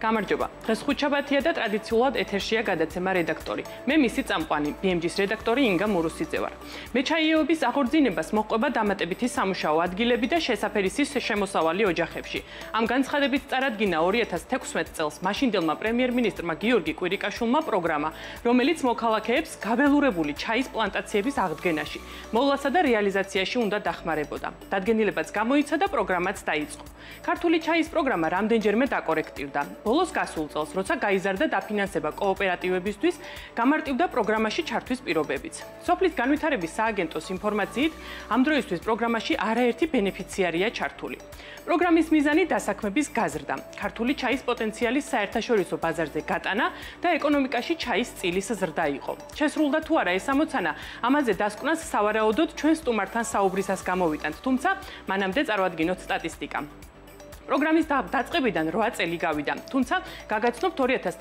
გამარჯობა. დღეს ხუთშაბათია და ტრადიციულად ეთერშია გადაცემა რედაქტორი. მე მისი წამყვანი, BMG-ის რედაქტორი ინგა მურუსიძე ვარ. მეჩაიეობის აღორძინებას მოჰყვება დამატებითი სამუშაო ადგილები და შესაფერისის შემოსავალი ოჯახებში. ამ განცხადებით წარადგინა 2016 წელს მაშინდელმა პრემიერ-მინისტრმა გიორგი კვირიკაშვილმა პროგრამა, რომელიც მოქალაქეებს გაველურებული ჩაის პლანტაციების აღდგენაში, მოვლასა და რეალიზაციაში უნდა დახმარებოდა. დადგენილებაც გამოიცა და პროგრამაც დაიწყო. ქართული ჩაის პროგრამა რამდენჯერმე დაკორექტირდა. ბოლოს გასულ წელს, როცა გაიზარდა დაფინანსება კოოპერატივებისთვის, გამარტივდა პროგრამაში ჩართვის პირობებიც. სოფლის განვითარების სააგენტოს ინფორმაციით, ამ დროისთვის პროგრამაში არაერთი ბენეფიციარია ჩართული. პროგრამის მიზანი დასაქმების გაზრდა, ქართული ჩაის პოტენციალის საერთაშორისო ბაზარზე გატანა და ეკონომიკაში ჩაის წილის ზრდა იყო. შესრულდა თუ არა ეს ამოცანა, ამაზე დასკვნას სავარაუდოდ ჩვენ სტუმართან საუბრისას გამოვიტანთ, თუმცა მანამდე წარვადგინოთ სტატისტიკა. პროგრამის დაწყებიდან 8 წელი გავიდა, თუმცა გაგაცნობთ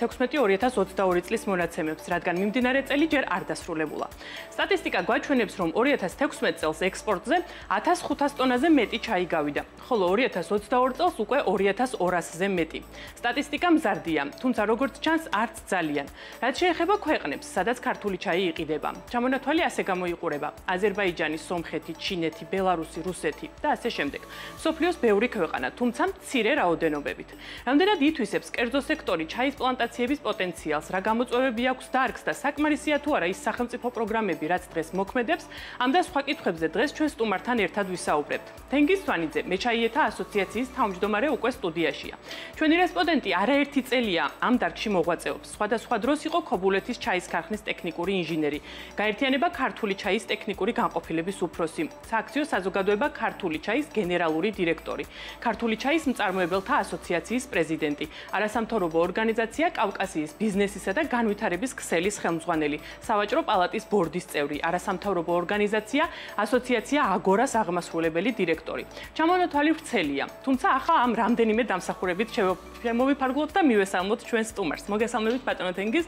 2016-2022 წლის მონაცემებს, რადგან მიმდინარე წელი ჯერ არ დასრულებულა. სტატისტიკა გვაჩვენებს, რომ 2016 წელს ექსპორტზე 1500 ტონაზე მეტი ჩაი გავიდა, ხოლო 2022 წელს უკვე 2200-ზე მეტი. სტატისტიკა მზარდია, თუმცა როგორც ჩანს, არც ძალიან. რაც შეეხება ქვეყნებს, სადაც ქართული ჩაი იყიდება, ჩამონათვალი ასე გამოიყურება: აზერბაიჯანი, სომხეთი, ჩინეთი, ბელარუსი, რუსეთი და ასე შემდეგ. მსოფლიოს ბევრი ქვეყანა, თუმცა მცირე რაოდენობებით. რამდენად ითვისებს კერძო სექტორი ჩაის პლანტაციების პოტენციალს, რა გამოწვევები აქვს დარგს და საკმარისია თუ არა ის სახელმწიფო პროგრამები, რაც დღეს მოქმედებს, ამ და სხვა კითხვებზე დღეს ჩვენ სტუმართან ერთად ვისაუბრებთ. თენგიზ სვანიძე, მეჩაიეთა ასოციაციის თავმჯდომარე უკვე სტუდიაშია. ჩვენი რესპონდენტი არაერთი წელია ამ დარგში მოღვაწეობს. სხვადასხვა დროს იყო ქობულეთის ჩაის ქარხნის ტექნიკური ინჟინერი, გაერთიანება ქართული ჩაის ტექნიკური განყოფილების უფროსი, სააქციო საზოგადოება ქართული ჩაის გენერალური დირექტორი, ქართული ჩაის მწარმოებელთა ასოციაციის პრეზიდენტი, არასამთავრობო ორგანიზაცია კავკასიის ბიზნესისა და განვითარების ქსელის ხელმძღვანელი, სავაჭრო პალატის ბორდის წევრი, არასამთავრობო ორგანიზაცია ასოციაცია აგორას აღმასრულებელი დირექტორი. ჩამონათვალი ვრცელია, თუმცა ახლა ამ რამდენიმე დამსახურებით შემოვიფარგლოთ და მივესალმოთ ჩვენ სტუმარს. მოგესალმებით ბატონო თენგიზ.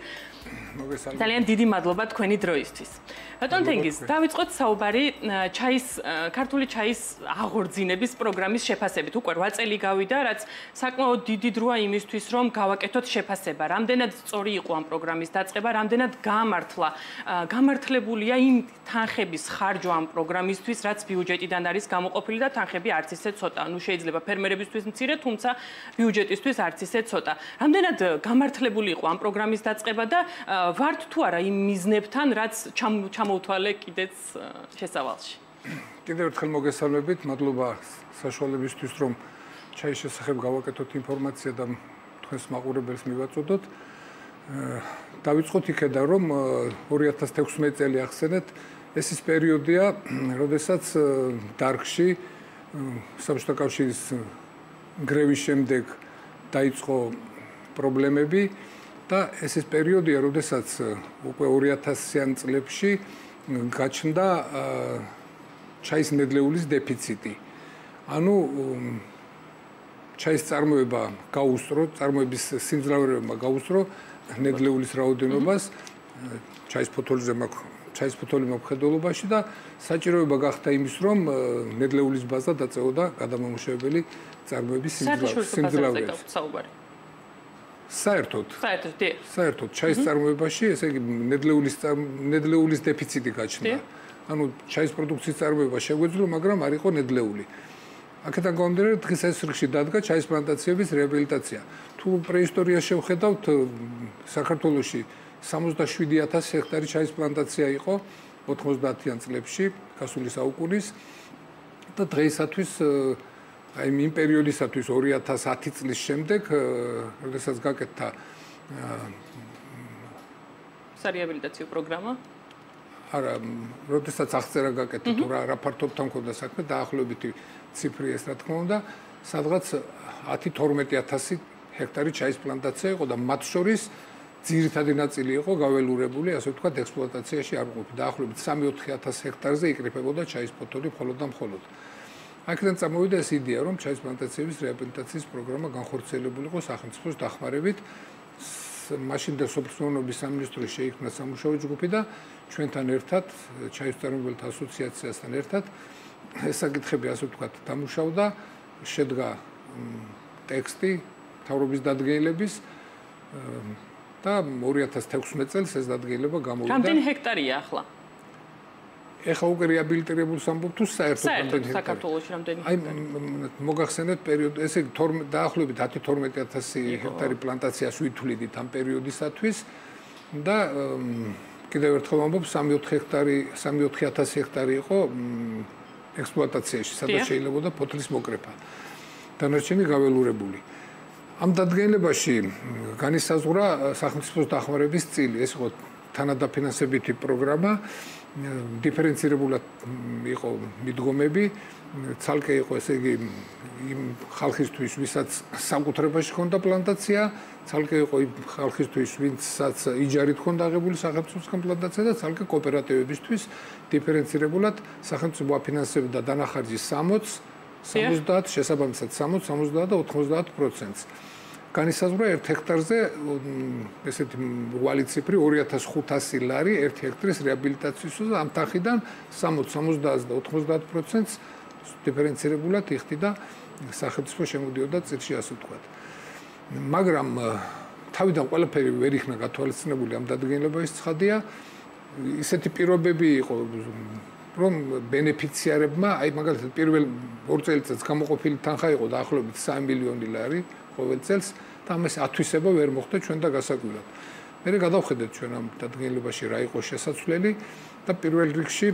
ძალიან დიდი მადლობა თქვენი დროისთვის. ბატონო თენგიზ, დავიწყოთ საუბარი ქართული ჩაის აღორძინების პროგრამის შეფასებით. უკვე 8 წელი გავიდა, რაც საკმაოდ დიდი დროა იმისთვის, რომ გავაკეთოთ შეფასება. რამდენად სწორი იყო ამ პროგრამის დაწყება, რამდენად გამართლებულია იმ თანხების ხარჯვა ამ პროგრამისთვის, რაც ბიუჯეტიდან არის გამოყოფილი და თანხები არც ისე ცოტა. ნუ შეიძლება ფერმერებისთვის მცირე, თუმცა ბიუჯეტისთვის არც ისე ცოტა. რამდენად გამართლებული იყო ამ პროგრამის დაწყება და ვართ თუ არა იმ მიზნებთან, რაც ჩამოუთვალე კიდეც შესავალში. კიდევ ერთხელ მოგესალმებით, მადლობა საშუალებისთვის, რომ ჩაის შესახებ გავაკეთოთ ინფორმაცია და თქვენს მაყურებელს მივაწოდოთ. დავიწყოთ იქედან, რომ 2016 წელი ახსენეთ, ეს ის პერიოდია, როდესაც დარგში საბჭოთა კავშირის გრევის შემდეგ დაიწყო პრობლემები და ეს ის პერიოდია, როდესაც უკვე 2000-იან წლებში გაჩნდა ჩაის ნედლეულის დეფიციტი. ანუ ჩაის წარმოება გაუსწრო, წარმოების სიმძლავრეობა გაუსწრო ნედლეულის რაოდენობას ჩაის ფოთოლი მოფხედულობაში და საჭიროება გახდა იმის, რომ ნედლეულის ბაზა დაწეოდა გადამამუშავებელი წარმოების სიმძლავრეებს. საერთოდ ჩაის წარმოებაში, ესე იგი ნედლეულის დეფიციტი გაჩნდა. ანუ ჩაის პროდუქციის წარმოება შეგვეძლო, მაგრამ არ იყო ნედლეული. აქედან გამომდინარე, დღეს ეს რიგში დადგა ჩაის პლანტაციების რეაბილიტაცია. თუ პრეისტორიას შევხედავთ, საქართველოში 67,000 ჰექტარი ჩაის პლანტაცია იყო 90-იან წლებში, გასული საუკუნის და დღეისათვის აი იმ პერიოდისათვის 2010 წლის შემდეგ, როდესაც გაკეთდა სარეაბილიტაციო პროგრამა არა, როდესაც აღწერა გაკეთდა თუ რა ფართობთან მქონდა საქმე, დაახლოებითი ციფრი ეს რა თქმა უნდა, სადღაც 10-12,000 ჰექტარი ჩაის პლანტაცია იყო და მათ შორის ძირითადი ნაწილი იყო გაველურებული, ასე ვთქვათ, ექსპლუატაციაში არ ყოფილი. დაახლოებით 3-4,000 ჰექტარზე იკრიფებოდა ჩაის ფოთოლი მხოლოდ და მხოლოდ. აქედან წამოვიდა ეს იდეა, რომ ჩაის პლანტაციების რეაბილიტაციის პროგრამა განხორციელებულიყო სახელმწიფოს დახმარებით. მაშინდელ სოფლის სამინისტროში შეიქმნა სამუშაო ჯგუფი და ჩვენთან ერთად, ჩაის მწარმოებელთა ასოციაციასთან ერთად ეს საკითხები, ასე ვთქვათ, დამუშავდა, შედგა ტექსტი მთავრობის დადგენილების და 2016 წელს ეს დადგენილება გამოვიდა. რამდენი ჰექტარია ახლა? ეხლა უკვე რეაბილიტირებულს ამბობ თუ საერთოდ საქართველოში რამდენი ჰექტარი? აი მოგახსენეთ პერიოდი, ესე იგი დაახლოებით 10-12000 ჰექტარი პლანტაციას ვითვლიდით ამ პერიოდისათვის და კიდევ ერთხელ ამბობ 3-4 ჰექტარი იყო ექსპლუატაციაში, სადაც შეიძლებოდა ფოთლის მოკრეფა. დანარჩენი გაველურებული. ამ დადგენილებაში განისაზღვრა სახელმწიფოს დახმარების წილი, ეს იყო თანადაფინანსებითი პროგრამა, დიფერენცირებულად იყო მიდგომები, ცალკე იყო ესე იგი იმ ხალხისთვის, ვისაც საკუთრებაში ჰქონდა პლანტაცია, ცალკე იყო იმ ხალხისთვის, ვინცაც იჯარით ჰქონდა აღებული სახელმწიფოსგან პლანტაცია და ცალკე კოოპერატივებისთვის დიფერენცირებულად სახელმწიფო აფინანსებდა დანახარჯის 60, 70, შესაბამისად 60, 70 და 90%-ს. განისაზღვრა 1 ჰექტარზე ესეთი ვალი ციფრი 2500 ლარი 1 ჰექტრის რეაბილიტაციისთვის და ამ თანხიდან 60, 70 და 90%-ს დიფერენცირებულად იხდიდა სახელმწიფო შემოდიოდა წილში, ასე ვთქვათ. მაგრამ თავიდან ყველაფერი ვერ იქნა გათვალისწინებული ამ დადგენილების ცხადია. ისეთი პირობები იყო, რომ ბენეფიციარებმა, აი მაგალითად პირველ 2 წელიწადს გამოყოფილი თანხა იყო დაახლოებით 3 მილიონი ლარი ყოველ წელს და ამას ათვისება ვერ მოხდა ჩვენ და გასაკვირად. მერე გადავხედეთ ჩვენ ამ დადგენილებაში რა იყო შესაძლებელი და პირველ რიგში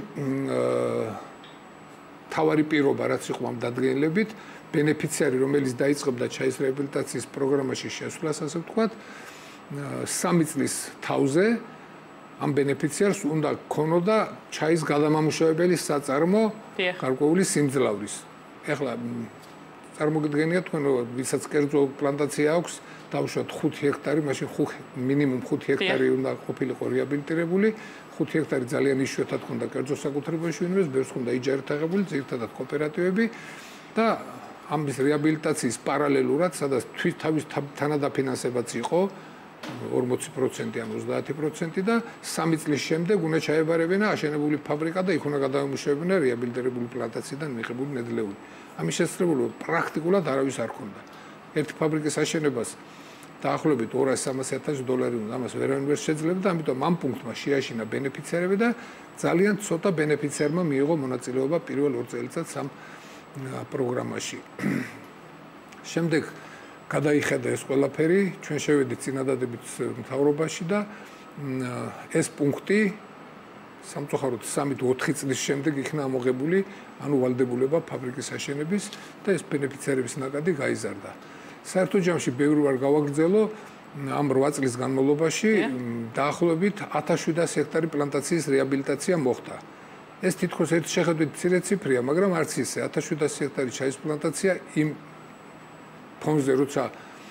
თავარი პირობა რაც იყო ამ დადგენილებით, ბენეფიციარი რომელიც დაიწყებდა ჩაის რეაბილიტაციის პროგრამაში შესვლას, ასე ვთქვათ, 3 წლის თავზე ამ ბენეფიციარს უნდა ქონოდა ჩაის გადამამუშავებელი საწარმო გარკვეული სიმძლავრის. ეხლა წარმოგიდგენიათ თქვენ, ვისაც კერძო პლანტაცია აქვს, დავუშვათ 5 ჰექტარი, მაშინ მინიმუმ 5 ჰექტარი უნდა ყოფილიყო რეაბილიტირებული, 5 ჰექტარი ძალიან იშვიათად ქონდა კერძო საკუთრებაში ვინმეს, ბევრს ქონდა იჯარით აღებული, ძირითადად კოოპერატივები და ამის რეაბილიტაციის პარალელურად, სადაც თავის თანადაფინანსებაც იყო 40% ან 30% და 3 წლის შემდეგ უნდა ჩაებარებინა აშენებული ფაბრიკა და იქ უნდა გადაამუშავებინა რეაბილიტირებული პლანტაციიდან მიღებული ნედლეული. ამის შესაძლებლობა პრაქტიკულად არავის არ ქონდა. ერთი ფაბრიკის აშენებას დაახლოებით $200,000-300,000 უნდა, ამას ვერავინ ვერ შეძლებდა, ამიტომ ამ პუნქტმა შეაშინა ბენეფიციარები და ძალიან ცოტა ბენეფიციარმა მიიღო მონაწილეობა პირველ 2 წელიწადს ამ პროგრამაში. შემდეგ გადაიხედა ეს ყველაფერი, ჩვენ შევედით წინადადებით მთავრობაში და ეს პუნქტი სამწუხაროდ 3-4 წლის შემდეგ იქნა ამოღებული, ანუ ვალდებულება ფაბრიკის აშენების და ეს ბენეფიციარების ნაკადი გაიზარდა. საერთო ჯამში ბევრი ვარ გავაგრძელო ამ 8 წლის განმავლობაში დაახლოებით 1700 ჰექტარი პლანტაციის რეაბილიტაცია მოხდა. ეს თითქოს ერთ შეხედვით მცირე ციფრია, მაგრამ არც ისე 1700 ჰექტარი ჩაის პლანტაცია იმ ფონზე როცა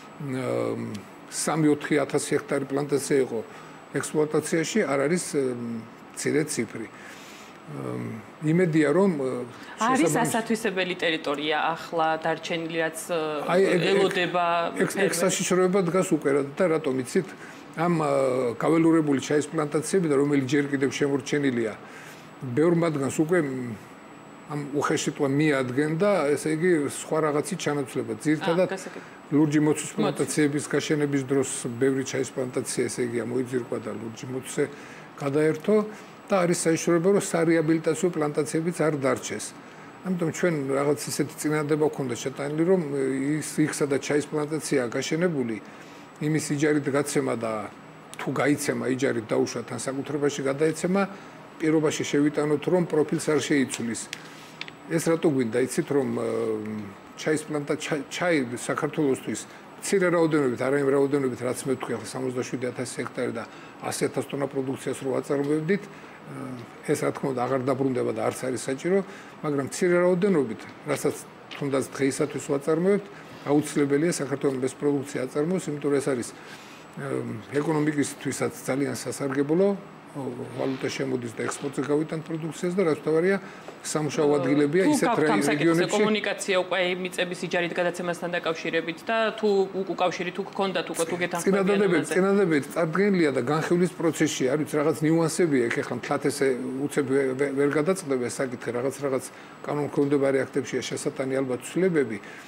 3-4 ჰექტარი პლანტაცია იყო ექსპლუატაციაში, არ არის მცირე ციფრი. იმედია რომ არის ასათვისებელი ტერიტორია ახლა დარჩენილი რაც ელოდება ეგ საშიშროება დგას უკვე და რატომ იცით ამ გაველურებული ჩაის პლანტაციები და რომელიც ჯერ კიდევ შემორჩენილია ბევრ მათგანს უკვე ამ უხეშიტყვა მიადგენდა, ესე იგი სხვა რაღაცით ჩანაცვლება. ძირითადად ლურჯი მოცვის პლანტაციების გაშენების დროს ბევრი ჩაის პლანტაცია ესე იგი მოიძირკვა და ლურჯი მოცვზე გადაერთო და არის საიშროება რომ სარეაბილიტაციო პლანტაციებიც არ დარჩეს. ამიტომ ჩვენ რაღაც ისეთი წინადადება გვქონდა შეტანილი რომ იქ სადაც ჩაის პლანტაციაა გაშენებული, იმის იჯარით გაცემა და თუ გაიცემა იჯარით დაუშვათ ან საკუთრებაში გადაეცემა, პირობაში შევიტანოთ რომ პროფილს არ შეიცვლის. ეს რატო გვინდა იცით რომ ჩაის ჩაი საქართველოსთვის მცირე რაოდენობით, არა იმ რაოდენობით რაც მე ვთქვი ახლა 77000 ჰექტარი და 100,000 ტონა პროდუქციას რო აწარმოებდით, ეს რა თქმა უნდა აღარ დაბრუნდება და არც არის საჭირო, მაგრამ მცირე რაოდენობით, რასაც თუნდაც დღეისათვის ვაწარმოებთ, აუცილებელია საქართველოს ეს პროდუქცია აწარმოოს, იმიტომ რომ ეს არის ეკონომიკისთვისაც ძალიან სასარგებლო, ვალუტა შემოდის და ექსპორტზე გავიტან პროდუქციას და რაც თავარია სამუშაო ადგილებია ისეთ რეგიონებში. კომუნიკაცია უკვე მიწების იჯარით გადაცემასთან დაკავშირებით და თუ უკავშირი თუ გქონდათ უკვე თუ გეთანხმებიან. წინადადებით წარდგენილია და განხილვის პროცესში არის რაღაც ნიუანსებია, ეგ ახლა მთლად ესე უცებ ვერ გადაწყდება ეს საკითხი, რაღაც კანონქვემდებარე აქტებშია შესატანი ალბათ ცვლილებები.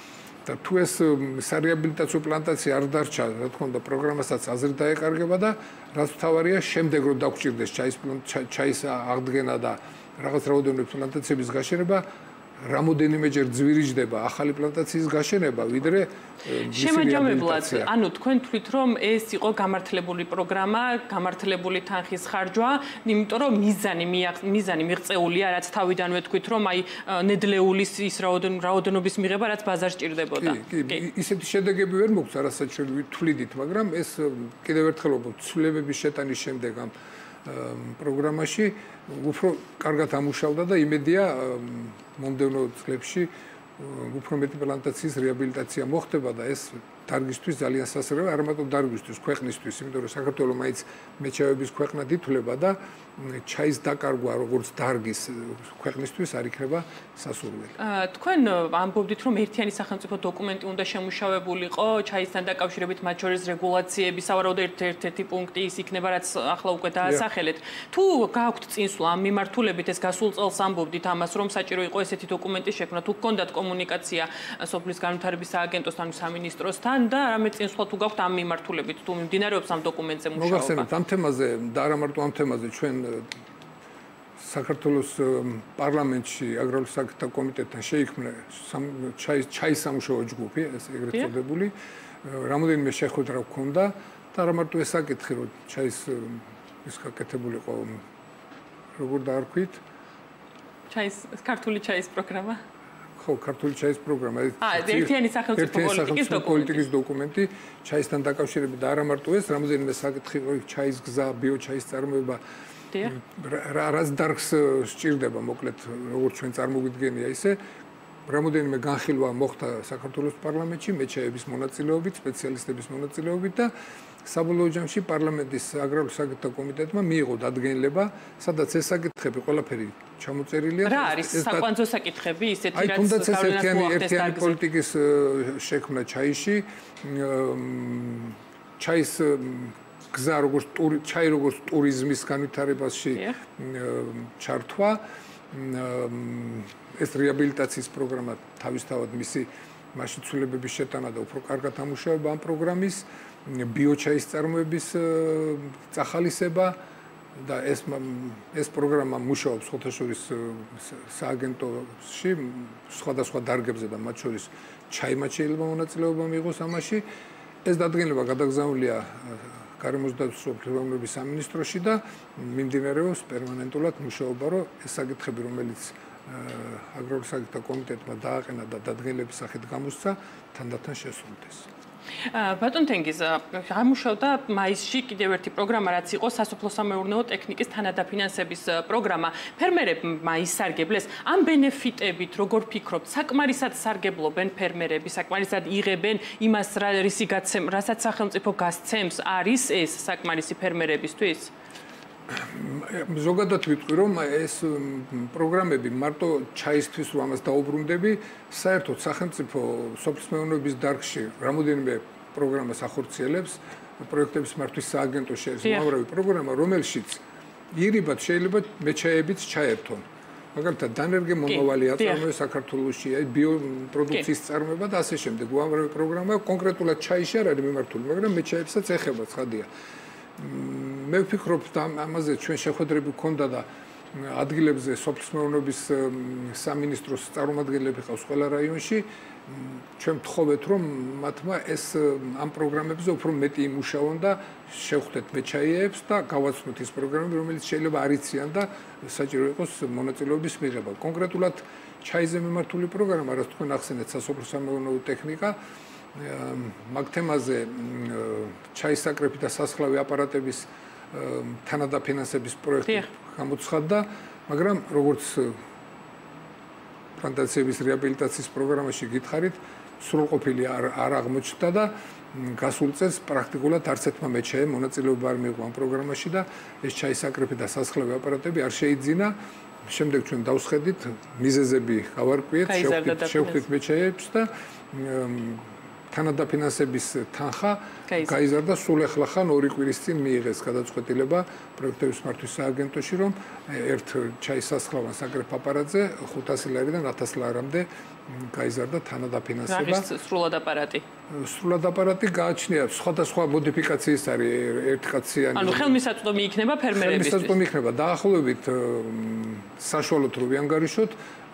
და თუ ეს სარეაბილიტაციო პლანტაცია არ დარჩა, რა თქმა უნდა, პროგრამასაც აზრით დაეკარგება და რაც მთავარია, შემდეგ რომ დაგჭირდეს ჩაის აღდგენა და რაღაც რაოდენობის პლანტაციების გაშენება, რამოდენიმეჯერ ძვირიჯდება ახალი პლანტაციის გაშენება, ვიდრე შემაჯამებლად, ანუ თქვენ თვლით, რომ ეს იყო გამართლებული პროგრამა, გამართლებული თანხის ხარჯვა, იმიტომ რომ მიზანი მიღწეულია, რაც თავიდანვე თქვით, რომ აი ნედლეულის ის რაოდენობის მიღება, რაც ბაზარს ჭირდებოდა. კი, ისეთი შედეგები ვერ მოგწ, რასაც თვლიდით, მაგრამ ეს კიდევ ერთხელ ცვლილებების შეტანის შემდეგ ამ პროგრამაში უფრო კარგად ამუშავდა და იმედია მომდევნო წლებში უფრო მეტი პლანტაციის რეაბილიტაცია მოხდება და ეს დარგისთვის ძალიან სასწრაფოა, არ მარტო დარგისთვის, ქვეყნისთვის, იმიტომ რომ საქართველოს მაინც მეჩაიების ქვეყნად ითვლება და ჩაის დაკარგვა როგორც დარგის ქვეყნისთვის არ იქნება სასურველი. თქვენ ამბობდით, რომ ერთიანი სახელმწიფო დოკუმენტი უნდა შემუშავებულიყო ჩაისთან დაკავშირებით, მათ შორის რეგულაციები, სავარაუდოდ ერთ-ერთი პუნქტი ის იქნება, რაც ახლა უკვე დაასახელეთ. თუ გააქვთ წინსვლა ამ მიმართულებით, ეს გასულ წელს ამბობდით ამას, რომ საჭირო იყო ესეთი დოკუმენტის შექმნა, თუ გქონდათ კომუნიკაცია სოფლის განვითარების სააგენტოსთან, სამინისტროსთან და რამე წინსვლა თუ გაქვთ ამ მიმართულებით, თუ მიმდინარეობს ამ დოკუმენტზე მუშაობა. მოგახსენებთ ამ თემაზე და არა მარტო ამ თემაზე ჩვენ საქართველოს პარლამენტში აგრარულ საკითხთა კომიტეტთან შეიქმნა ჩაის სამუშაო ჯგუფი, ეგრეთ წოდებული, რამოდენიმე შეხვედრა გვქონდა და არა მარტო ეს საკითხი, რომ ჩაის ის გაკეთებულიყო, როგორ დაარქვით? ქართული ჩაის პროგრამა. ხო, ქართული ჩაის პროგრამა. ერთიანი სახელმწიფო პოლიტიკის დოკუმენტი ჩაისთან დაკავშირებით და არა მარტო ეს, რამოდენიმე საკითხი, ჩაის გზა, ბიოჩაის წარმოება რაც დარგს სჭირდება, მოკლედ, როგორც ჩვენ წარმოვიდგენია ისე, რამოდენიმე განხილვა მოხდა საქართველოს პარლამენტში, მეჩაიების მონაწილეობით, სპეციალისტების მონაწილეობით და საბოლოო ჯამში პარლამენტის აგრარულ საკითხთა კომიტეტმა მიიღო დადგენილება, სადაც ეს საკითხები ყველაფერი ჩამოწერილია. რა არის საკვანძო საკითხები, ისეთი რაც თუნდაც ეს ერთიანი პოლიტიკის შექმნა ჩაიში, ჩაის გზა როგორც ტურიზმის განვითარებაში ჩართვა, ეს რეაბილიტაციის პროგრამა თავისთავად მისი მაშინ ცვლილებების შეტანა და უფრო კარგად ამუშავება ამ პროგრამის, ბიოჩაის წარმოების წახალისება და ეს პროგრამა მუშაობს ხოთაშორის სააგენტოში სხვადასხვა დარგებზე და მათ შორის ჩაიმაჩიელებმა მონაწილეობა მიიღოს ამაში. ეს დადგენილება გადაგზავნილია გარემოსდაცვის სამინისტროში და მიმდინარეობს პერმანენტულად მუშაობა, რომ ეს საკითხები, რომელიც აგრარულ საკითხთა კომიტეტმა დააყენა და დადგენილების სახით გამოსცა, თანდათან შესრულდეს. ბატონ თენგიზ, გამუშავდა მაისში კიდევ ერთი პროგრამა, რაც იყო სასოფლო-სამეურნეო ტექნიკის თანადაფინანსების პროგრამა. ფერმერებმა ისარგებლეს ამ ბენეფიტებით, როგორ ფიქრობთ, საკმარისად სარგებლობენ ფერმერები, საკმარისად იღებენ იმას, რასაც სახელმწიფო გასცემს, არის ეს საკმარისი ფერმერებისთვის? ზოგადად ვიტყვი, რომ ეს პროგრამები მარტო ჩაისთვის რომ ამას დაუბრუნდები, საერთოდ სახელმწიფო სოფლის მეურნეობის დარგში რამოდენიმე პროგრამას ახორციელებს, პროექტების მართვის სააგენტოს უამრავი პროგრამა, რომელშიც ირიბად შეიძლება მეჩაიებიც ჩაერთონ. მაგალითად, დანერგე მომავალი აწარმოებს საქართველოში, ბიოპროდუქციის წარმოება და ასე შემდეგ. უამრავი პროგრამა კონკრეტულად ჩაიში არ არის მიმართული, მაგრამ მეჩაიებსაც ეხება, ცხადია. მე ვფიქრობ, ამაზე ჩვენ შეხვედრები გქონდა და ადგილებზე სოფლის მეურნეობის სამინისტროს წარმომადგენლები ყავს ყველა რაიონში. ჩვენ ვთხოვეთ, რომ მათმა ეს ამ პროგრამებზე უფრო მეტი იმუშაონ და შევხვდეთ მეჩაიებს და გავაცნოთ ის პროგრამები, რომელიც შეიძლება არ იციან და საჭირო იყოს მონაწილეობის მიღება. კონკრეტულად ჩაიზე მიმართული პროგრამა, რაც თქვენ ახსენეთ, სასოფლო-სამეურნეო ტექნიკა, მაგ თემაზე ჩაის საკრეფი და სასხლავი აპარატების თანადაფინანსების პროექტი გამოცხადდა, მაგრამ როგორც პლანტაციების რეაბილიტაციის პროგრამაში გითხარით, სრულყოფილი არ აღმოჩნდა და გასულ წელს პრაქტიკულად არც ერთმა მეჩაიემ მონაწილეობა არ მიიღო ამ პროგრამაში და ეს ჩაის საკრეფი და სასხლავი აპარატები არ შეიძინა. შემდეგ ჩვენ დავსხედით, მიზეზები გავარკვიეთ, შევხვდით მეჩაიებს და თანადაფინანსების თანხა გაიზარდა სულ ახლახან 2 კვირის წინ მიიღეს გადაწყვეტილება პროექტების მართვის სააგენტოში, რომ ერთ ჩაის სასხლავან საკრეფ აპარატზე 500 ლარიდან 1000 ლარამდე გაიზარდა თანადაფინანსება. სრულად აპარატი. სრულად აპარატი გააჩნია სხვადასხვა მოდიფიკაციის არის ერთ კაციანი. ანუ ხელმისაწვდომი იქნება ფერმერებისთვის. ხელმისაწვდომი იქნება დაახლოებით საშუალოდ რო ვიანგარიშოთ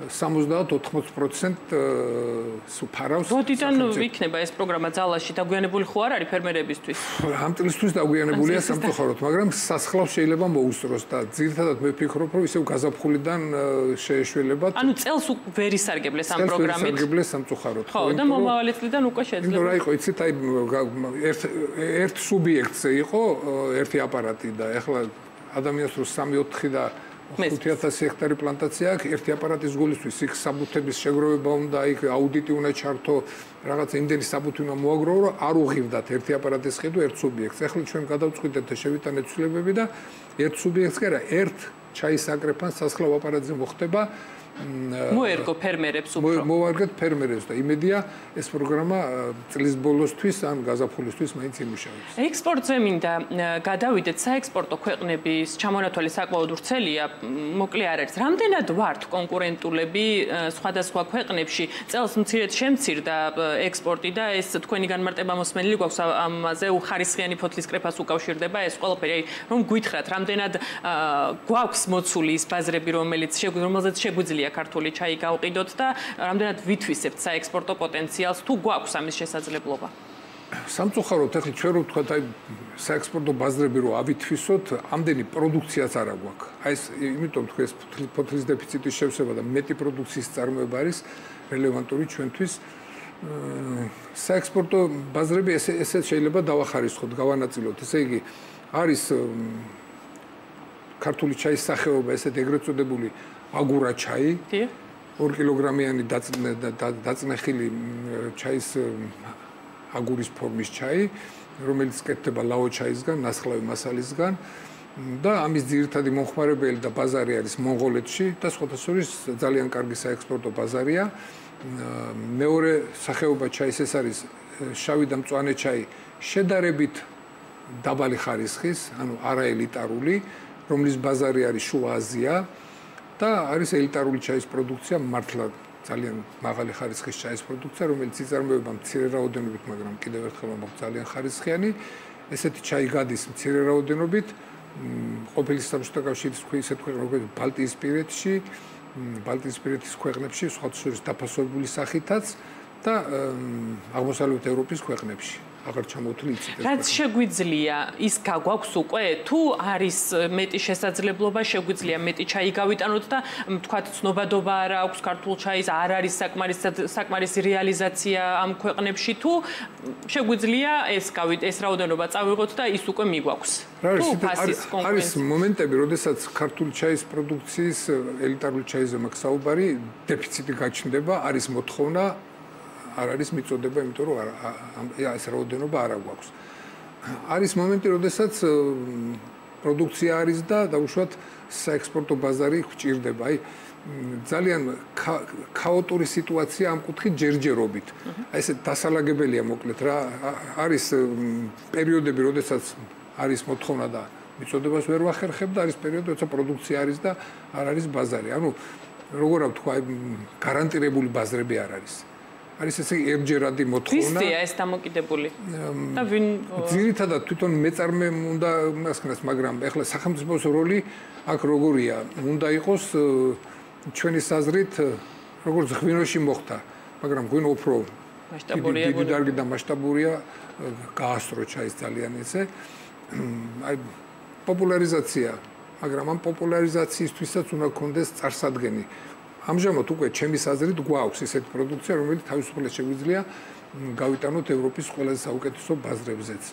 70-80% ფარავს. როდიდან იქნება ეს პროგრამა ძალაში დაგვიანებული ხო არ არის ფერმერებისთვის? ამ წლისთვის დაგვიანებულია სამწუხაროდ, მაგრამ სასხლავს შეიძლება მოუსწროს და ძირითადად მე ვფიქრობ, რომ ისევ გაზაფხულიდან შეეშველებათ. ანუ წელს ვერ ისარგებლეს ამ პროგრამით. ისარგებლეს სამწუხაროდ. ხო, და მომავალი წლიდან უკვე შეძლება. ნუ რა იყო, იცით, აი ერთ სუბიექტზე იყო ერთი აპარატი და ეხლა ადამიანს რო 3-4 და 5000 ჰექტარი პლანტაცია აქვს, ერთი აპარატის გულისთვის იქ საბუთების შეგროვება უნდა, იქ აუდიტი უნდა ჩართო, რაღაცა იმდენი საბუთი უნდა მოაგროვო, რომ არ უღირდათ ერთი აპარატის ხედვა ერთ სუბიექტს. ეხლა ჩვენ გადავწყვიტეთ და შევიტანეთ ცვლილებები და ერთ სუბიექტს კი არა, ერთ ჩაის საკრეფან სასხლავ აპარატზე მოხდება მოერგო ფერმერებს უფრო. მოვარგეთ ფერმერებს და იმედია ეს პროგრამა წლის ბოლოსთვის ან გაზაფხულისთვის მაინც იმუშავებს. ექსპორტზე მინდა გადავიდეთ საექსპორტო ქვეყნების ჩამონათვალი საკმაოდ ვრცელია, მოკლე არ არის. რამდენად ვართ კონკურენტულები სხვადასხვა ქვეყნებში? წელს მცირედ შემცირდა ექსპორტი და ეს თქვენი განმარტება მოსმენილი გვაქვს ამაზე უხარისხიანი ფოთლის კრეფას უკავშირდება ეს ყველაფერი. რომ გვითხრათ, რამდენად გვაქვს მოცული ის ბაზრები, რომელზეც შეგვიძლია ქართული ჩაი გავყიდოთ და რამდენად ვითვისებთ საექსპორტო პოტენციალს თუ გვაქვს ამის შესაძლებლობა? სამწუხაროდ ახლა ჩვენ რო ვთქვათ, აი საექსპორტო ბაზრები რო ავითვისოთ, ამდენი პროდუქციაც არ აგვაქვს. აი ეს იმიტომ თქვი ეს ფოთლის დეფიციტის შევსება და მეტი პროდუქციის წარმოება არის რელევანტური ჩვენთვის. საექსპორტო ბაზრები ესე შეიძლება დავახარისხოთ, გავანაწილოთ. ესე იგი არის ქართული ჩაის სახეობა, ესეთ ეგრეთ წოდებული აგურა ჩაი, 2 კილოგრამიანი დაწნეხილი ჩაის აგურის ფორმის ჩაი, რომელიც კეთდება ლაო ჩაისგან, ნასხლავი მასალისგან და ამის ძირითადი მომხმარებელი და ბაზარი არის მონღოლეთში და სხვადასხვა ძალიან კარგი საექსპორტო ბაზარია. მეორე სახეობა ჩაის ეს არის შავი და მწვანე ჩაი, შედარებით დაბალი ხარისხის, ანუ არაელიტარული, რომლის ბაზარი არის შუა აზია. და არის ელიტარული ჩაის პროდუქცია, მართლა ძალიან მაღალი ხარისხის ჩაის პროდუქცია, რომელიც იწარმოება მცირე რაოდენობით, მაგრამ კიდევ ერთხელ მომაქვს ძალიან ხარისხიანი. ესეთი ჩაი გადის მცირე რაოდენობით ყოფილი საბჭოთა კავშირის ისეთ ქვეყნებში, როგორც ბალტიისპირეთში, ბალტიისპირეთის ქვეყნებში, სხვადასხვა დაფასებული სახითაც და აღმოსავლეთ ევროპის ქვეყნებში. აღარ ჩამოთვლი იცით ეს. რაც შეგვიძლია ის გაგვაქვს უკვე თუ არის მეტი შესაძლებლობა შეგვიძლია მეტი ჩაი გავიტანოთ და თქვათ ცნობადობა არ აქვს ქართულ ჩაის არ არის საკმარისი რეალიზაცია ამ ქვეყნებში თუ შეგვიძლია ეს რაოდენობა წავიღოთ და ის უკვე მიგვაქვს. არის მომენტები, როდესაც ქართული ჩაის პროდუქციის ელიტარული ჩაიზე მაქვს საუბარი, დეფიციტი გაჩნდება, არის მოთხოვნა არ არის მიწოდება, იმიტომ რომ ეს რაოდენობა არ აგვაქვს. არის მომენტი, როდესაც პროდუქცია არის და დაუშვათ საექსპორტო ბაზარი გვჭირდება. აი ძალიან ქაოტური სიტუაცია ამ კუთხით ჯერჯერობით. აი ესე დასალაგებელია მოკლედ რა არის პერიოდები, როდესაც არის მოთხოვნა და მიწოდებას ვერ ვახერხებ და არის პერიოდი, როცა პროდუქცია არის და არ არის ბაზარი. ანუ როგორ ვთქვა, გარანტირებული ბაზრები არ არის. არის ესე ერთჯერადი მოთხოვნა. ვისია ეს დამოკიდებული? და ვინ ძირითადად თვითონ მეწარმე უნდა მასქნას, მაგრამ ეხლა სახელმწიფოს როლი აქ როგორია? უნდა იყოს ჩვენი საზრით როგორც ღვინოში მოხდა, მაგრამ ღვინო უფრო მასშტაბურია, დიდი დარგი და მასშტაბურია, გაასწრო ჩაის ძალიან ესე. აი პოპულარიზაცია, მაგრამ ამ პოპულარიზაციისთვისაც უნდა გქონდეს წარსადგენი. ამჟამად უკვე ჩემის აზრით გვაქვს ესეთი პროდუქცია, რომელიც თავისუფლად შეგვიძლია გავიტანოთ ევროპის ყველაზე საუკეთესო ბაზრებზეც.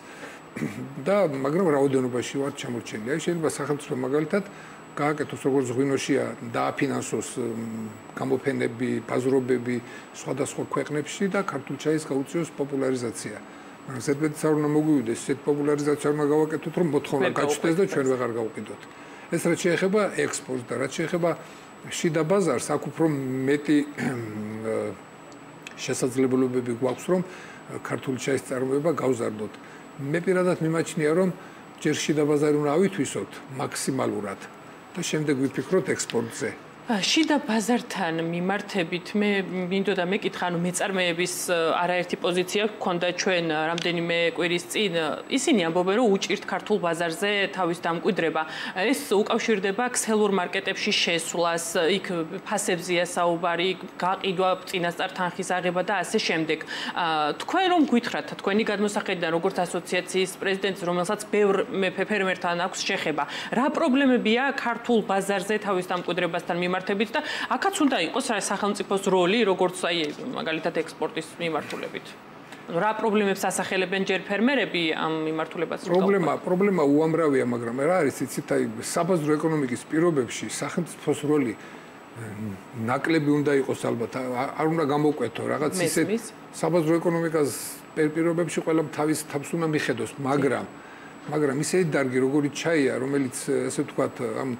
და მაგრამ რაოდენობაში ვართ ჩამორჩენილი. აი შეიძლება სახელმწიფო მაგალითად გააკეთოს როგორც ღვინოშია დააფინანსოს გამოფენები, ბაზრობები სხვადასხვა ქვეყნებში და ქართულ ჩაის გაუწიოს პოპულარიზაცია. მაგრამ ზედმეტიც არ უნდა მოგვივიდეს, ესეთ პოპულარიზაცია უნდა გავაკეთოთ, რომ მოთხოვნა გაჩნდეს და ჩვენ ვეღარ გავყიდოთ. ეს რაც შეეხება ექსპორტს და რაც შეეხება შიდა ბაზარს, აქ უფრო მეტი შესაძლებლობები გვაქვს, რომ ქართული ჩაის წარმოება გავზარდოთ. მე პირადად მიმაჩნია, რომ ჯერ შიდა ბაზარი უნდა ავითვისოთ მაქსიმალურად და შემდეგ ვიფიქროთ ექსპორტზე. შიდა ბაზართან მიმართებით მე მინდოდა მეკითხა, ანუ მეწარმეების არაერთი პოზიცია გქონდა ჩვენ რამდენიმე კვირის წინ. ისინი ამბობენ, რომ უჭირთ ქართულ ბაზარზე თავის დამკვიდრება. ეს უკავშირდება ქსელურ მარკეტებში შესვლას, იქ ფასებზეა საუბარი, გაყიდვა, წინასწარ თანხის აღება და ასე შემდეგ. თქვენ რომ გვითხრათ, თქვენი გადმოსახედიდან როგორც ასოციაციის პრეზიდენტის, რომელსაც ბევრ მეფე ფერმერთან აქვს შეხება, რა პრობლემებია ქართულ ბაზარზე თავის დამკვიდრებასთან მიმართებით? და აქაც უნდა იყოს სახელმწიფოს როლი, როგორც მაგალითად ექსპორტის მიმართულებით. რა პრობლემებს ასახელებენ ჯერ ფერმერები ამ მიმართულებას? პრობლემა უამრავია, მაგრამ რა არის, იცით, საბაზრო ეკონომიკის პირობებში სახელმწიფოს როლი ნაკლები უნდა იყოს ალბათ, არ უნდა გამოკვეთო რაღაც ისეთ საბაზრო ეკონომიკას პირობებში ყველა თავის თავს უნდა მიხედოს, მაგრამ ისეთი დარგი, როგორიც ჩაია, რომელიც ესე ვთქვათ, ამ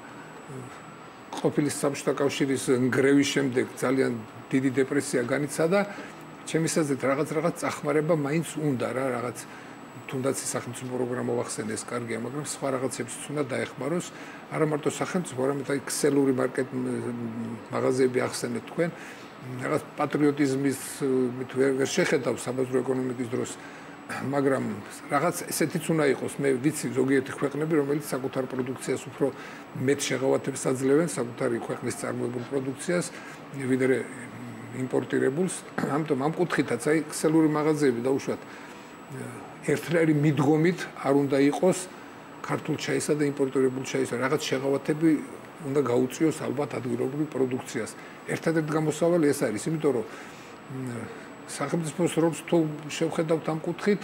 ყოფილი საბჭოთა კავშირის ნგრევის შემდეგ ძალიან დიდი დეპრესია განიცადა, ჩემის აზრით რაღაც წახმარება მაინც უნდა რა, რაღაც თუნდაც სახელმწიფო პროგრამა ვახსენეს, კარგია, მაგრამ სხვა რაღაცებიც უნდა დაეხმაროს, არა მარტო სახელმწიფო, არამედ აი ქსელური მაღაზიები ახსენეთ თქვენ, რაღაც პატრიოტიზმის მით ვერ შეხედავ საბაზრო ეკონომიკის დროს, მაგრამ რაღაც ესეთიც უნდა იყოს. მე ვიცი ზოგიერთი ქვეყნები, რომელიც საკუთარ პროდუქციას უფრო მეტ შეღავათებს აძლევენ, საკუთარი ქვეყნის წარმოებულ პროდუქციას, ვიდრე იმპორტირებულს. ამიტომ ამ კუთხითაც აი ქსელური მაღაზიები დაუშვათ ერთნაირი მიდგომით არ უნდა იყოს ქართულ ჩაისა და იმპორტირებულ ჩაისა. რაღაც შეღავათები უნდა გაუწიოს ალბათ ადგილობრივ პროდუქციას. ერთადერთი გამოსავალი ეს არის, იმიტომ რომ სახელმწიფოს როლს თუ შევხედავთ ამ კუთხით,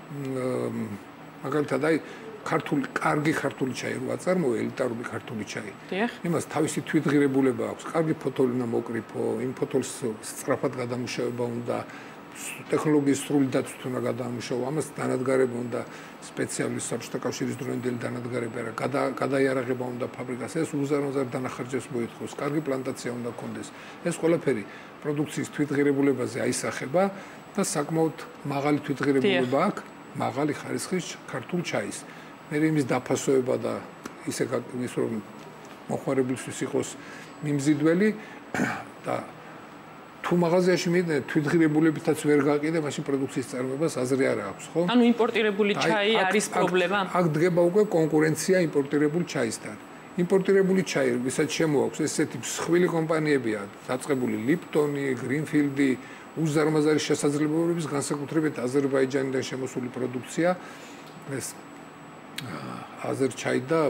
მაგალითად აი კარგი ქართული ჩაი რო აწარმოე, ელიტარული ქართული ჩაი. იმას თავისი თვითღირებულება აქვს. კარგი ფოთოლი უნდა მოკრიფო, იმ ფოთოლს სწრაფად გადამუშავება უნდა, ტექნოლოგიის სრული დაცვით უნდა გადაამუშავო, ამას დანადგარება უნდა სპეციალური საბჭოთა კავშირის დროინდელი დანადგარება, გადაიარაღება უნდა ფაბრიკას, ეს უზარმაზარ დანახარჯებს მოითხოვს, კარგი პლანტაცია უნდა კონდეს. ეს ყველაფერი პროდუქციის თვითღირებულებაზე აისახება და საკმაოდ მაღალი თვითღირებულება აქვს მაღალი ხარისხის ქართულ ჩაის. მე იმის დაფასოება და ისე რომ მოხმარებლისთვის იყოს მიმზიდველი და თუ მაღაზიაში მიდენ თვითღირებულებითაც ვერ გაყიდე, მაშინ პროდუქციის წარმოებას აზრი არ აქვს, ხო? ანუ იმპორტირებული ჩაი არის პრობლემა? აქ დგება უკვე კონკურენცია იმპორტირებული ჩაისთან. იმპორტირებული ჩაი, ვისაც შემოაქვს ესეთი მსხვილი კომპანიებია, დაწყებული ლიპტონი, გრინფილდი, უზარმაზარი შესაძლებლობების განსაკუთრებით აზერბაიჯანიდან შემოსული პროდუქცია, ეს აზერჩაი და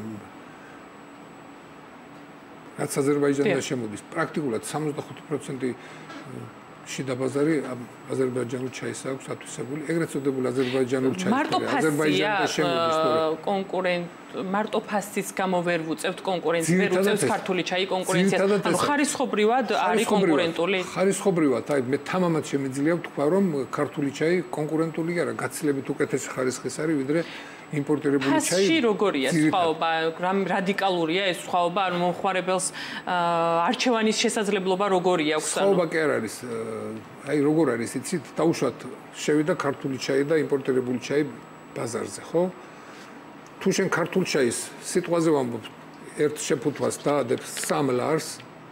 რაც აზერბაიჯანიდან შემოდის, პრაქტიკულად 65% შიდა ბაზარი აზერბაიჯანულ ჩაის აქვს ათვისებული, ეგრეთ წოდებული აზერბაიჯანულ ჩაის. აზერბაიჯანიდან შემოდის მარტო ფასის გამო ვერ ვუწევთ კონკურენციას, ვერ უწევთ ქართული ჩაი კონკურენციას. ანუ ხარისხობრივად არის კონკურენტული? ხარისხობრივად, აი მე თამამად შემიძლია ვთქვა, რომ ქართული ჩაი კონკურენტული არა, გაცილებით უკეთესი ხარისხის არის, ვიდრე იმპორტირებული ჩაი. ფასში როგორია სხვაობა? რადიკალურია ეს სხვაობა? ანუ მომხმარებელს არჩევანის შესაძლებლობა როგორი აქვს? სხვაობა კი არ არის. აი როგორ არის, იცით, დაუშვათ შევიდა ქართული ჩაი და იმპორტირებული ჩაი ბაზარზე, ხო? თუ შენ ქართულ ჩაის სიტყვაზე ვამბობ, ერთ შეფუთვას დაადებს 3 ლარს,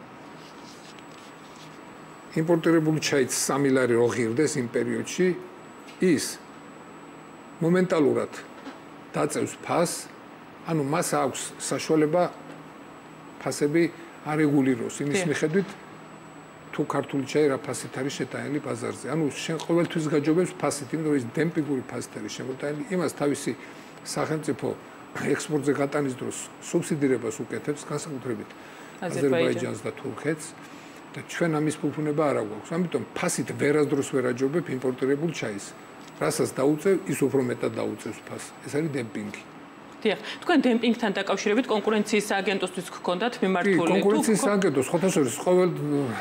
იმპორტირებული ჩაიც 3 ლარი რო ღირდეს იმ პერიოდში, ის მომენტალურად დაწევს ფასს, ანუ მას აქვს საშუალება ფასები არეგულიროს, იმის მიხედვით თუ ქართული ჩაი რა ფასით არის შეტანილი ბაზარზე. ანუ შენ ყოველთვის გაჯობებს ფასით, იმიტომ რომ ის დემპინგური ფასით არის შემოტანილი, იმას თავისი სახელმწიფო ექსპორტზე გატანის დროს სუბსიდირებას უკეთებს განსაკუთრებით აზერბაიჯანს და თურქეთს და ჩვენ ამის ფუფუნება არ აქვს. ამიტომ ფასით ვერასდროს ვერ აჯობებ იმპორტირებულ ჩაის. რასაც დაუწევ, ის უფრო მეტად დაუწევს ფასს. ეს არის დემპინგი. დიახ, თქვენ დემპინგთან დაკავშირებით კონკურენციის სააგენტოსთვის გქონდათ მიმართული? კონკურენციის სააგენტოს ხოთაშორის ყოველ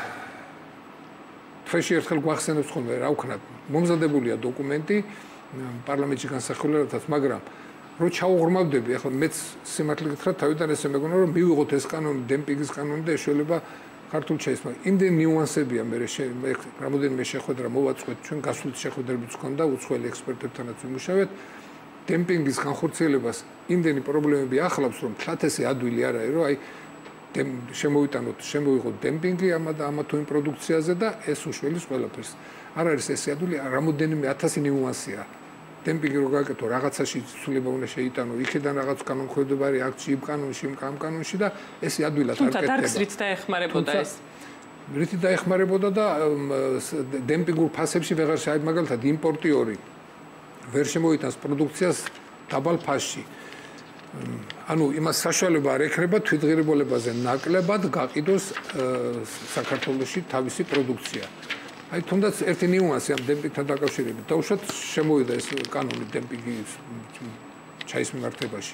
თვეში ერთხელ გვახსენებს ხოლმე, რა ვქნათ, მომზადებულია დოკუმენტი პარლამენტში განსახილველადაც, მაგრამ რო ჩაუღრმავდები, ახლა მეც სიმართლე გითხრათ, თავიდან ესე მეგონა რომ მივიღოთ ეს კანონი, დემპინგის კანონი და ეშველება ქართულ ჩაის, მაგრამ იმდენ ნიუანსებია მე რამოდენიმე შეხვედრა მოვაწყოთ ჩვენ გასული შეხვედრებიც ჰქონდა უცხოელი ექსპერტებთანაც ვიმუშავეთ დემპინგის განხორციელებას იმდენი პრობლემები ახლავს რომ თათესი ადვილი არ არის რომ აი შემოვიყოთ დემპინგი ამა თუ იმ პროდუქციაზე და ეს უშველის ყველაფერს არ არის ეს ადვილი რამოდენიმე 1000 ნიუანსია დემპინგი რო გაკეთო რაღაცაში ცვლილება უნდა შეიტანო იქიდან რაღაც კანონმდებლობა არის აქ იმ კანონში იმ კანონში და ეს ადვილად არ კეთდება. თუმცა რით დაეხმარებოდა ეს? რით დაეხმარებოდა და დემპინგურ ფასებში ვეღარ შეიძლება მაგალითად იმპორტიორი ვერ შემოიტანს პროდუქციას დაბალ ფასში. ანუ იმას საშუალება არ ექნება თვითღირებულებაზე ნაკლებად გაყიდოს საქართველოში თავისი პროდუქცია. აი თუნდაც ერთი ნიუანსი ამ დემპინგთან დაკავშირებით დაუშვათ შემოვიდა ეს კანონი დემპინგის ჩაის მიმართებაში.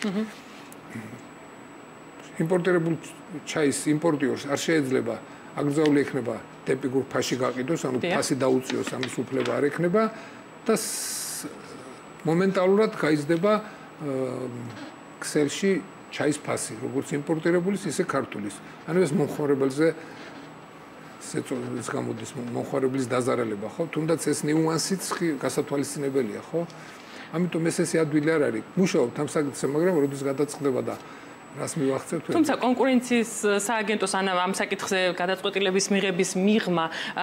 იმპორტირებულ ჩაის იმპორტიორს არ შეიძლება აკრძალული ექნება დემპინგურ ფასში გაყიდოს, ანუ ფასი დაუწიოს, ამის უფლება არ ექნება და მომენტალურად გაიზრდება ქსელში ჩაის ფასი, როგორც იმპორტირებულის, ისე ქართულის. ანუ ეს მომხმარებელზე ეს გამოდის მომხმარებლის დაზარალება, ხო? თუნდაც ეს ნიუანსიც გასათვალისწინებელია, ხო? ამიტომ ეს ადვილი არ არის. მუშაობთ ამ საკითხზე, მაგრამ როდის გადაწყდება და რას მივახცევთ? თუმცა კონკურენციის სააგენტოს ამ საკითხზე გადაწყვეტილების მიღების მიღმა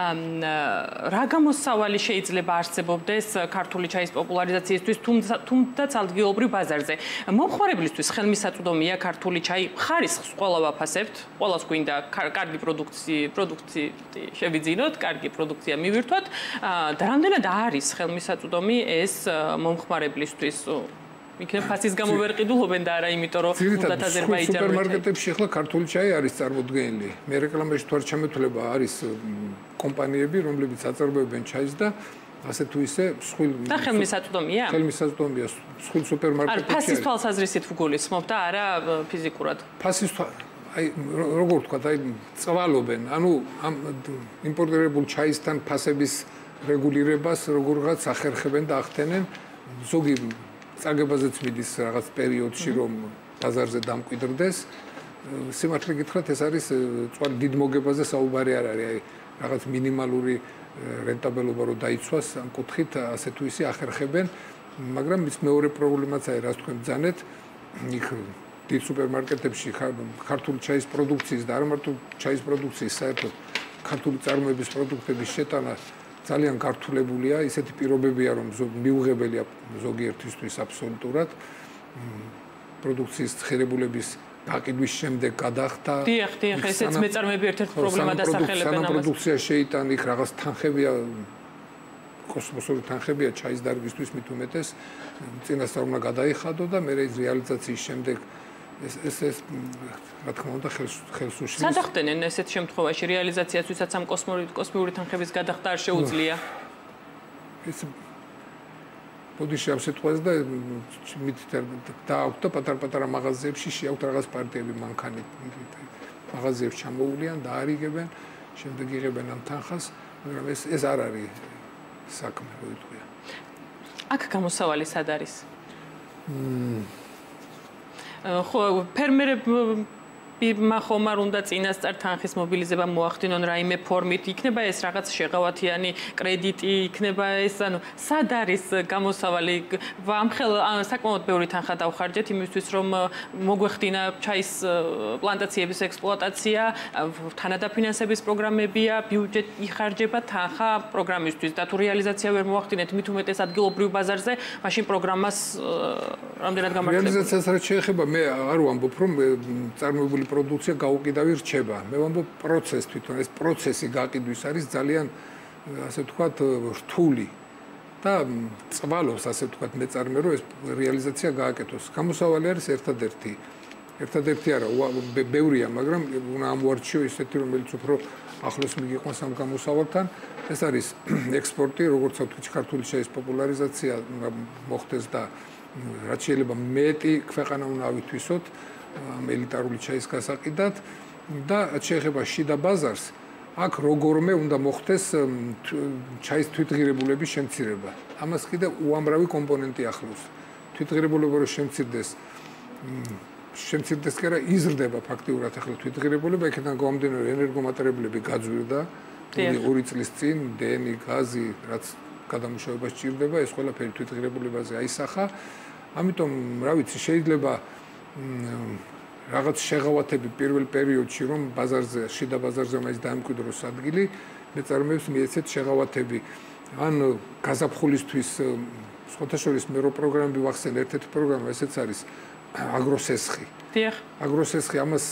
რა გამოსავალი შეიძლება არსებობდეს ქართული ჩაის პოპულარიზაციისთვის, თუმცა ადგილობრივ ბაზარზე. მომხმარებლისთვის ხელმისაწვდომია ქართული ჩაი ხარისხს ყველა ვაფასებთ, ყველას გვინდა კარგი პროდუქცია შევიძინოთ, კარგი პროდუქცია მივირთვათ და რამდენად არის ხელმისაწვდომი ეს მომხმარებლისთვის იქნებ ფასის გამოვერყიდულობენ და არა იმიტომ რომ უნდა აზერბაიჯანული სუპერმარკეტებში ახლა ქართული ჩაი არის წარმოდგენილი. მე რეკლამაში თუ არ ჩამეთვლება არის კომპანიები, რომლებიც აწარმოებენ ჩაის და ასე თუ ისე სხვილ და ხელმისაწვდომია? ხელმისაწვდომია სხვილ სუპერმარკეტებში. ფასის თვალსაზრისით ვგულისხმობ და არა ფიზიკურად. ფასის აი როგორ ვთქვა, აი წვალობენ. ანუ ამ იმპორტირებულ ჩაისთან ფასების რეგულირებას როგორღაც ახერხებენ და ახდენენ ზოგი წაგებაზეც მიდის რაღაც პერიოდში რომ ბაზარზე დამკვიდრდეს. სიმართლე გითხრათ ეს არის წვარ დიდ მოგებაზე საუბარი არ არის. აი რაღაც მინიმალური რენტაბელობა რო დაიცვას ამ კუთხით ასე თუ ისე ახერხებენ, მაგრამ ის მეორე პრობლემაც არის, რას თქვენ ბძანეთ, იქ დიდ სუპერმარკეტებში ქართული ჩაის პროდუქციის და არა მარტო ჩაის პროდუქციის, საერთოდ ქართული წარმოების პროდუქტების შეტანა ძალიან გართულებულია, ისეთი პირობებია, რომ მიუღებელია ზოგიერთისთვის აბსოლუტურად. პროდუქციის ღირებულების გაყიდვის შემდეგ გადახდა. დიახ, ესეც მეწარმეები ერთ-ერთი პრობლემა დასახელებენ ამას. პროდუქცია შეიტანა, იქ რაღაც თანხებია, კოსმოსური თანხებია ჩაის დარგისთვის მით უმეტეს. წინასწარ უნდა გადაიხადო და მე ეს რეალიზაციის შემდეგ ეს რა თქმა უნდა ხელს უშლის. სად ახდენენ ესეთ შემთხვევაში რეალიზაციას, ვისაც ამ კოსმოსური თანხების გადახდა არ შეუძლია? ეს ბოდიში ამ სიტყვაზე და დააქვთ და პატარ-პატარა მაღაზიებში შეაქვთ რაღაც პარტიები მანქანი მაღაზიებში ჩამოულიან და არიგებენ, შემდეგ იღებენ ამ თანხას, მაგრამ ეს არ არის საქმე, რო იტყვია. აქ გამოსავალი სად არის? ხო, ფერმერებმა ხომ არ უნდა წინასწარ თანხის მობილიზება მოახდინონ რაიმე ფორმით, იქნება ეს რაღაც შეღავათიანი კრედიტი, იქნება ეს, ანუ სად არის გამოსავალი? ამხელ საკმაოდ ბევრი თანხა დავხარჯეთ იმისთვის, რომ მოგვეხდინა ჩაის პლანტაციების ექსპლუატაცია, თანადაფინანსების პროგრამებია, ბიუჯეტი იხარჯება თანხა პროგრამისთვის და თუ რეალიზაცია ვერ მოახდინეთ მით უმეტეს ადგილობრივ ბაზარზე, მაშინ პროგრამას რამდენად გამართლებული? რეალიზაციას რაც შეეხება, მე არ ვამბობ, რომ წარმოებული პროდუქცია გაუკიდავი რჩება. მე ვამბობ პროცესს თვითონ, ეს პროცესი გაყიდვის არის ძალიან ასე ვთქვათ რთული და წვალობს ასე ვთქვათ მეწარმე რომ ეს რეალიზაცია გააკეთოს. გამოსავალი არის ერთადერთი არა, ბევრია, მაგრამ უნდა ამوارჩიო ისეთი რომელიც უფრო ახლოს მიგიყვანს ამ გამოსავალთან. ეს არის ექსპორტი, როგორც ვთქვით, ქართული ჩაის პოპულარიზაცია მოხდეს და რაც შეიძლება მეტი ქვეყანა უნდა ავითვისოთ ამ ელიტარული ჩაის გასაყიდად და შეეხება შიდა ბაზარს, აქ როგორმე უნდა მოხდეს ჩაის თვითღირებულების შემცირება. ამას კიდე უამრავი კომპონენტი ახლავს. თვითღირებულება რო შემცირდეს, შემცირდეს კი არა, იზრდება ფაქტიურად ახლა თვითღირებულება, იქიდან გამომდინარე ენერგომატერიალები გაძვირდა. 2 წლის წინ დენი, გაზი, რაც გადამუშავებას სჭირდება, ეს ყველაფერი თვითღირებულებაზე აისახა. ამიტომ, რა ვიცი, შეიძლება რაღაც შეღავათები პირველ პერიოდში, რომ ბაზარზე, შიდა ბაზარზე მაინც დაემკვიდროს ადგილი, მეწარმეებს მიეცეთ შეღავათები. ან გაზაფხულისთვის სხვათა შორის მე რო პროგრამები ვახსენ, ერთ-ერთი პროგრამა ესეც არის აგროსესხი. დიახ. აგროსესხი ამას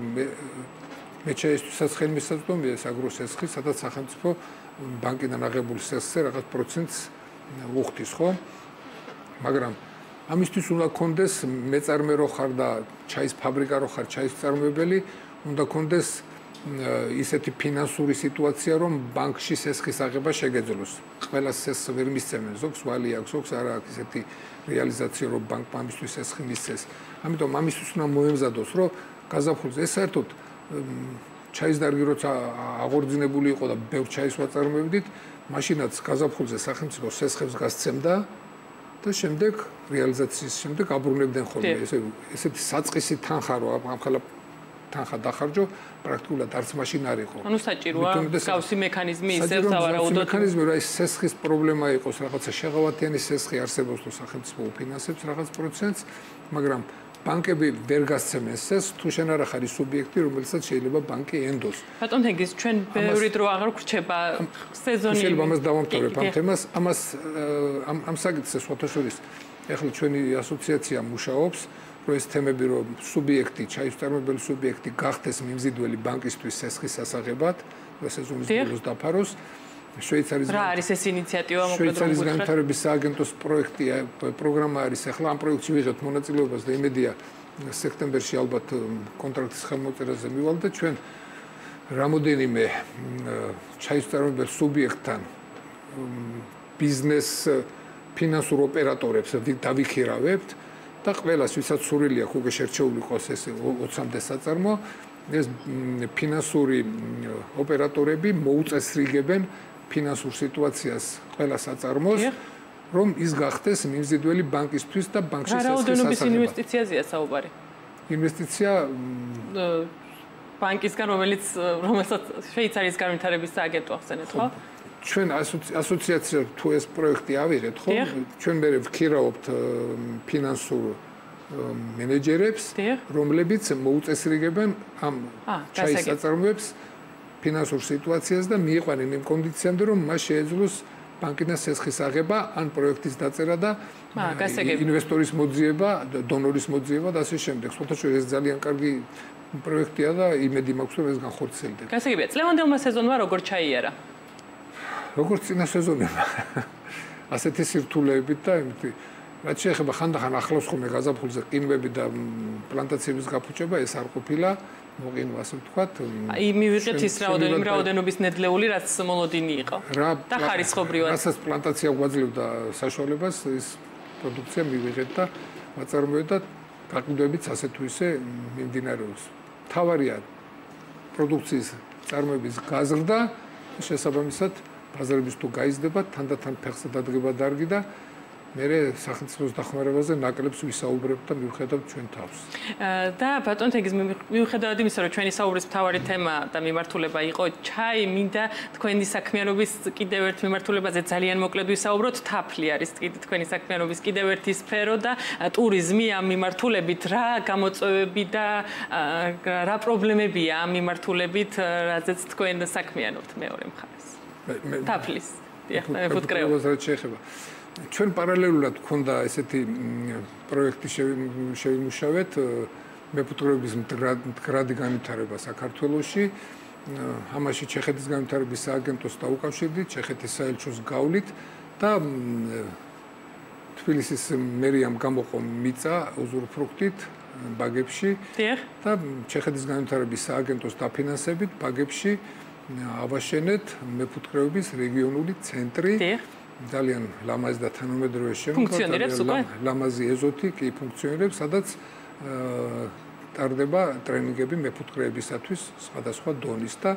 მე შეისთვისაც ხელმისაწვდომია ეს აგროსესხი, სადაც სახელმწიფო ბანკიდან აღებულ სესხზე რაღაც პროცენტს უხდის, ხო? მაგრამ ამისთვის უნდა კონდეს მეწარმე რო ხარ და ჩაის ფაბრიკა რო ხარ, ჩაის წარმოებელი, უნდა კონდეს ისეთი ფინანსური სიტუაცია, რომ ბანკში სესხის აღება შეგეძლოს. ყველა სესხს ვერ მისცემენ, ზოგს ვალი აქვს, ზოგს არა აქვს ისეთი რეალიზაცია, რომ ბანკმა ამისთვის სესხი მისცეს. ამიტომ ამისთვის უნდა მოემზადოს, რომ გაზაფხულზე ეს საერთოდ ჩაის დარგი როცა აღორძინებული იყო და ბევრ ჩაის ვაწარმოებდით, მაშინაც გაზაფხულზე სახელმწიფო სესხებს გასცემდა და შემდეგ რეალიზაციის შემდეგ აბრუნებდნენ ხოლმე. ესეთი საწყისი თანხა რო ამხელა თანხა დახარჯო, პრაქტიკულად არც მაშინ არ იყო. ანუ საჭიროა გავსი მექანიზმი ისევ სავარაუდოდ. მექანიზმი რა ის სესხის პრობლემა იყოს, რაღაცა შეღავათიანი სესხი არსებობს თუ სახელმწიფო უფინანსებს რაღაც პროცენტს, მაგრამ ბანკები ვერ გასცემენ სესხს, თუ შენ არ ხარ ის სუბიექტი, რომელსაც შეიძლება ბანკი ენდოს. ბატონ თენგიზ, ჩვენ ბევრი დრო აღარ გვრჩება სეზონი. შეიძლება ამას დავამთავრებ ამ თემას, ამას ამ საკითხს სხვათა შორის ეხლა ჩვენი ასოციაცია მუშაობს, რომ ეს თემები რომ სუბიექტი, ჩაისწარმოებელი სუბიექტი გახდეს მიმზიდველი ბანკისთვის სესხის სასაღებად, და სეზონის ბოლოს დაფაროს. შვეიცარიის რა არის ეს ინიციატივა მოკლედ რომ შვეიცარიის განვითარების სააგენტოს პროექტია, პროგრამა არის, ახლა ამ პროექტში ვიღებთ მონაწილეობას და იმედია სექტემბერში ალბათ კონტრაქტის ხელმოწერაზე მივალ და ჩვენ რამოდენიმე ჩაისწარმოებელ სუბიექტთან ბიზნეს ფინანსურ ოპერატორებს დავიქირავებთ და ყველას ვისაც სურვილი აქვს უკვე შერჩეული ყოს ეს 20-მდე საწარმო ეს ფინანსური ოპერატორები მოუწესრიგებენ ფინანსურ სიტუაციას ყველა საწარმოს რომ ის გახდეს მიმზიდველი ბანკისთვის და ბანკში სესხის სასაღებად. რაოდენობის ინვესტიციაზეა საუბარი. ინვესტიცია ბანკისგან რომელსაც შვეიცარიის განვითარების სააგენტო ახსენეთ, ხო? ჩვენ ასოციაცია თუ ეს პროექტი ავიღეთ, ხო? ჩვენ მე ვქირავთ ფინანსურ მენეჯერებს, რომლებიც მოუწესრიგებენ ამ ჩაის საწარმოებს ფინანსურ სიტუაციას და მიიყვანენ იმ კონდიციამდე, რომ მას შეეძლოს ბანკიდან სესხის აღება, ან პროექტის დაწერა და ინვესტორის მოძიება, დონორის მოძიება და ასე შემდეგ. სხვათა შორის ეს ძალიან კარგი პროექტია და იმედი მაქვს, რომ ეს განხორციელდება. გასაგებია, წლევანდელმა სეზონმა როგორ ჩაიარა? როგორც წინა სეზონებმა. ასეთი სირთულეებით და იმითი რაც შეეხება ხანდახან ახლავს ხოლმე გაზაფხულზე ყინვები და პლანტაციების გაფუჭება, ეს არ ყოფილა მოყინვა, ასე ვთქვათ. აი მივიღეთ ის რაოდენობის ნედლეული, რაც მოლოდინი იყო. და ხარისხობრივად. რასაც პლანტაცია გვაძლევდა საშუალებას, ის პროდუქცია მივიღეთ და ვაწარმოეთ და გაყიდვებიც ასე თუ ისე მიმდინარეობს. თავარია პროდუქციის წარმოების გაზრდა, შესაბამისად ბაზარების თუ გაიზრდება, თანდათან ფეხზე დადგება დარგი და მერე სახელმწიფოს დახმარებაზე ნაკლებს ვისაუბრებთ და მივხედავთ ჩვენ თავს. და ბატონ თენგიზ მივხედავთ იმისა, რომ ჩვენი საუბრის მთავარი თემა და მიმართულება იყო ჩაი, მინდა თქვენი საქმიანობის კიდევ ერთ მიმართულებაზე ძალიან მოკლედ ვისაუბროთ. თაფლი არის თქვენი საქმიანობის კიდევ ერთი სფერო და ტურიზმი ამ მიმართულებით რა გამოწვევები და რა პრობლემებია ამ მიმართულებით, რაზეც თქვენ საქმიანობთ მეორე მხარეს. თაფლის. დიახ, მეფუტკრეობა შეეხება. ჩვენ პარალელურად გქონდა ესეთი პროექტი შევიმუშავეთ მეფუტკრეობის მდგრადი განვითარება საქართველოში. ამაში ჩეხეთის განვითარების სააგენტოს დაუკავშირდით, ჩეხეთის საელჩოს გავლით და თბილისის მერიამ გამოყო მიწა უზურპრუქტით ბაგებში და ჩეხეთის განვითარების სააგენტოს დაფინანსებით ბაგებში ავაშენეთ მეფუტკრეობის რეგიონული ცენტრი. ძალიან ლამაზი და თანამედროვე შემოქმედება, ლამაზი ეზოთი კი ფუნქციონირებს, სადაც ტარდება ტრენინგები მეფუტკრეებისათვის სხვადასხვა დონის და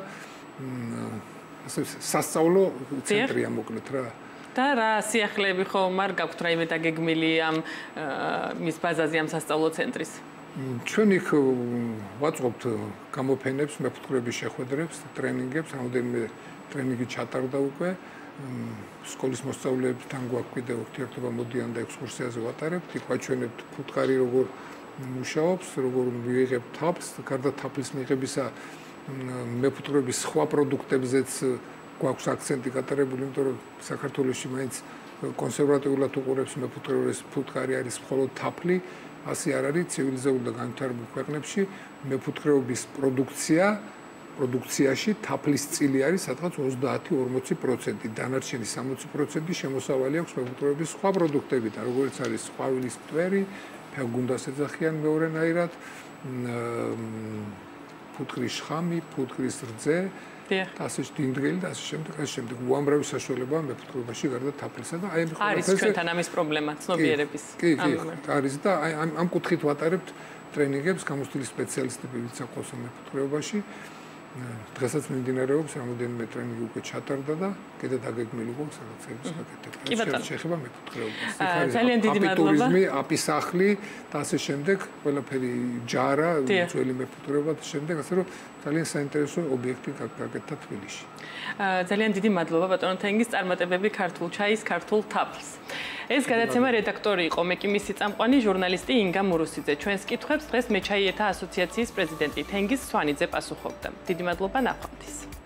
ასე სასწავლო ცენტრია მოკლედ რა. და რა სიახლეები ხომ არ გაქვთ რაიმე დაგეგმილი ამ მის ბაზაზე ამ სასწავლო ცენტრის? ჩვენ იქ ვაწყობთ გამოფენებს, მეფუტკრეობის შეხვედრებს, ტრენინგებს, რამდენიმე ტრენინგი ჩატარდა უკვე. სკოლის მოსწავლეებთან გვაქვს კიდევ ურთიერთობა, მოდიან და ექსკურსიაზე ვატარებთ. იქ ვაჩვენებთ ფუტკარი როგორ მუშაობს, როგორ მიიღებთ თაფლს, გარდა თაფლის მიღებისა მეფუტკრეობის სხვა პროდუქტებზეც გვაქვს აქცენტი გატარებული, იმიტომ რომ საქართველოში მაინც კონსერვატიულად უყურებს მეფუტკრეობის ფუტკარი არის მხოლოდ თაფლი, ასე არ არის ცივილიზებულ და განვითარებულ ქვეყნებში მეფუტკრეობის პროდუქციაში თაფლის წილი არის სადღაც 30-40%, დანარჩენი 60% შემოსავალი აქვს მეფუტკრეობის სხვა პროდუქტებიდან, როგორც არის ყვავილის მტვერი, ფეხგუნდას ეძახიან მეორენაირად, ფუტკრის შხამი, ფუტკრის რძე, ასე დინდგელი და ასე შემდეგ. უამრავი საშუალებაა მეფუტკრეობაში გარდა თაფლისა და აი არის ჩვენთან ამის პრობლემა ცნობიერების. კი, არის და აი ამ კუთხით ვატარებთ ტრენინგებს გამოცდილი სპეციალისტები, ვინც აკეთებს მეფუტკრეობაში. დღესაც მიმდინარეობს რამოდენიმე ტრენინგი უკვე ჩატარდა და კიდე დაგეგმილი გვაქვს რაღაცების გაკეთება. შეეხება მეფუტკრეობას. ძალიან დიდი მადლობა. ტურიზმი, აპისახლი და ასე შემდეგ, ყველაფერი ჯარა, ძველი მეფუტკრეობა და შემდეგ, ასე რომ ძალიან საინტერესო ობიექტი გაკეთდა თბილისში. ძალიან დიდი მადლობა ბატონო თენგის წარმატებები ქართულ ჩაის, ქართულ თაფლს. ეს გადაცემა რედაქტორი იყო მეკიმისი წამყვანი ჟურნალისტი ინგა მურუსიძე. ჩვენს კითხვებს დღეს მეჩაიეთა ასოციაციის პრეზიდენტი თენგიზ სვანიძე პასუხობდა. დიდი მადლობა ნახვამდის.